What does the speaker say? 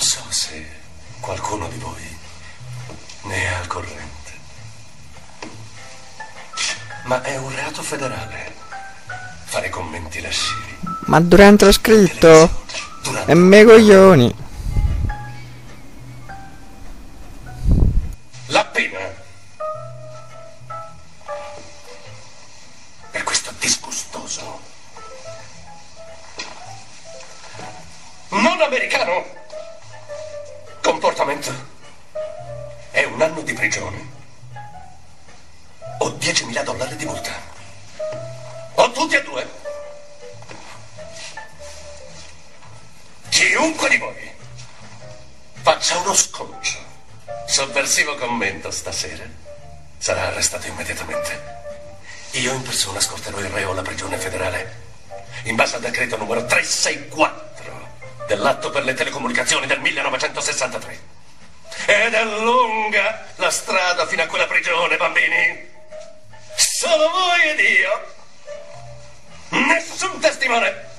so se qualcuno di voi ne è al corrente, ma è un reato federale fare commenti lascivi. Ma durante lo scritto? E me coglioni. La pena per questo disgustoso non americano comportamento è 1 anno di prigione o $10.000 di multa, o tutti e due. Chiunque di voi faccia uno sconcio, sovversivo commento stasera, sarà arrestato immediatamente. Io in persona scorterò il reo alla prigione federale in base al decreto numero 364 dell'atto per le telecomunicazioni del 1963. Ed è lunga la strada fino a quella prigione, bambini. Solo voi ed io. Nessun testimone.